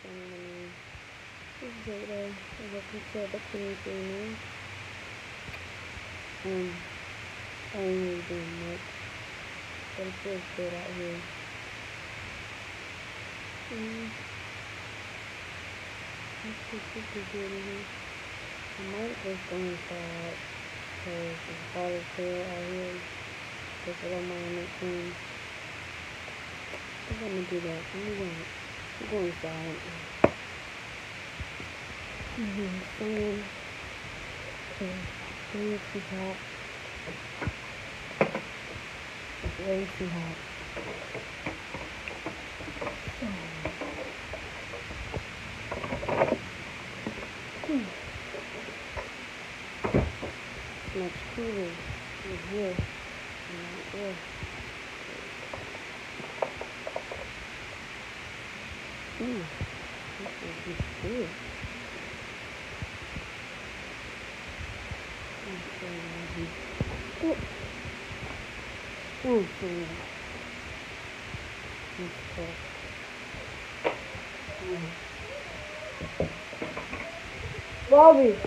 family. This is Jada. I hope you said the clean thing. I ain't really doing much, but it feels good out here. It's super good in here. I might just go inside because it's hot as hell out here. Because I don't mind it clean. I'm gonna do that. I'm going inside. Sun. It's way too hot. It's way too hot. It's much cooler in here than out there. This is good. Don't say that. It's tough. Bobby!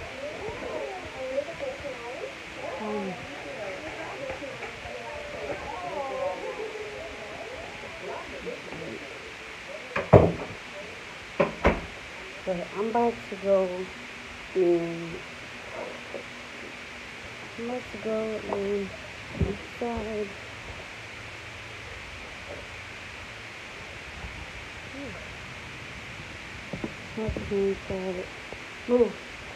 But I'm about to go and inside. Let's go inside. Move.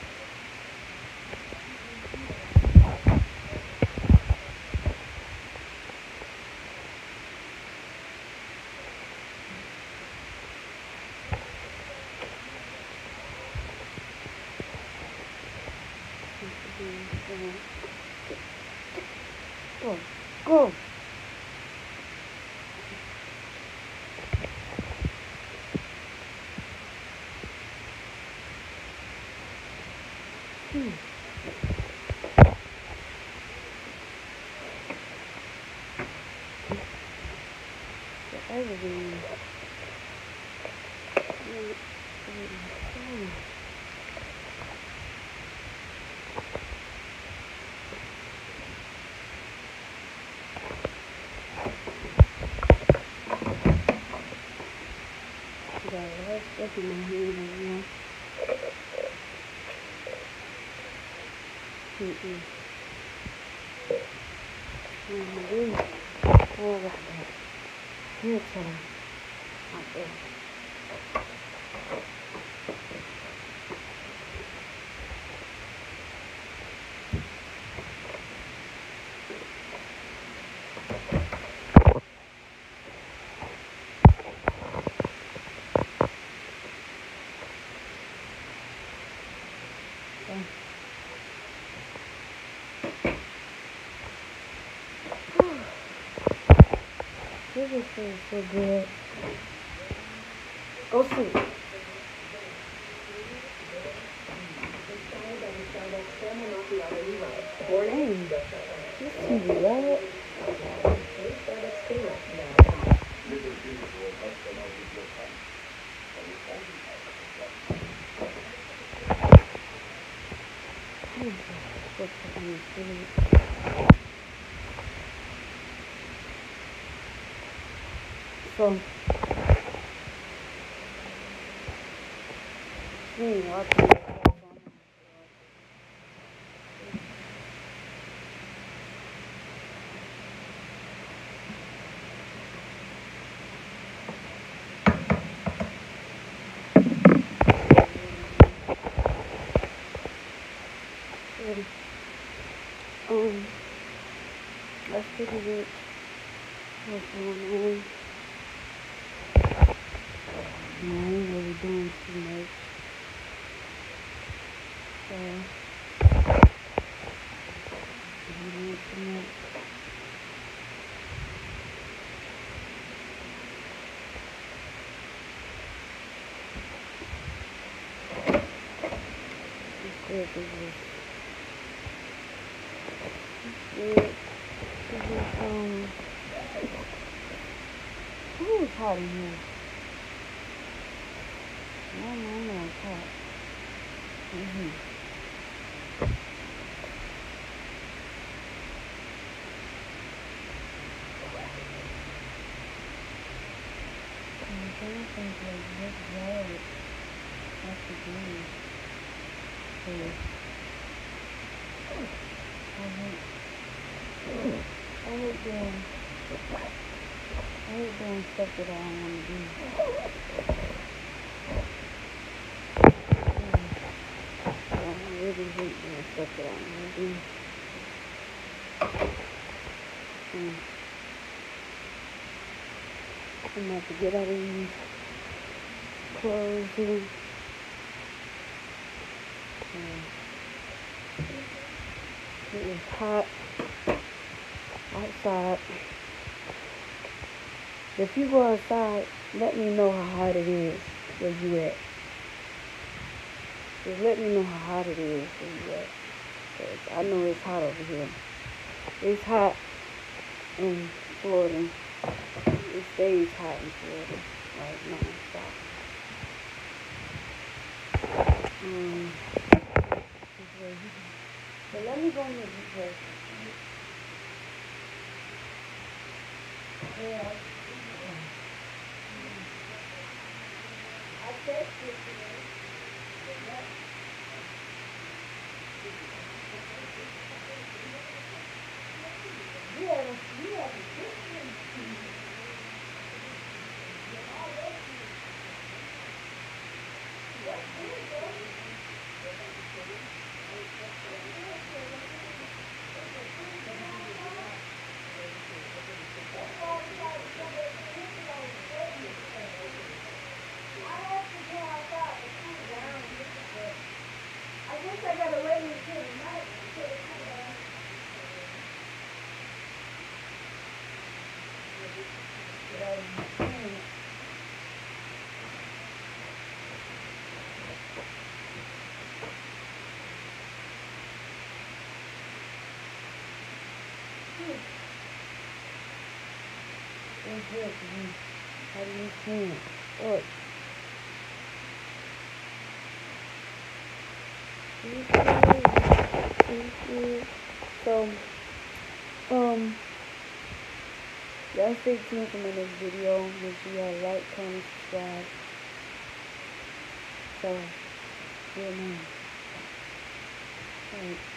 Go. Go. Everything. Let's get in my hand right now. Oh, like that. Here's what out there. This just feels so good. Go sleep. Morning. This TV, right? So, I'll tell you. That's pretty good. What's going on? I ain't really doing too much. It's good. Ooh, it's hot in here. No, it's hot. I don't think this road has to be here. I hate doing stuff that I don't want to do. I really hate doing stuff that I don't want to do. I'm gonna have to get out of these clothes here. It is hot outside. If you go outside, let me know how hot it is where you at. Just let me know how hot it is where you at. 'Cause I know it's hot over here. It's hot in Florida. It stays hot in Florida, like non-stop. So let me go in the details. Yeah. I texted today. I gotta wait until the night until it comes down. It's good for me. How do you clean it? Look. So, y'all stay tuned for my next video. Make sure y'all like, comment, subscribe. So, good night. Alright.